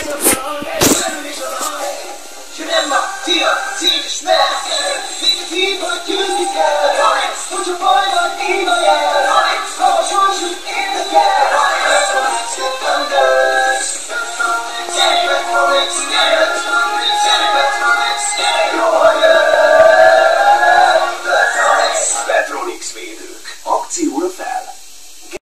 Dir, zieh dich mehr, wie die Tiefe, Tüßigkeit, und schon voll von ihm, ja.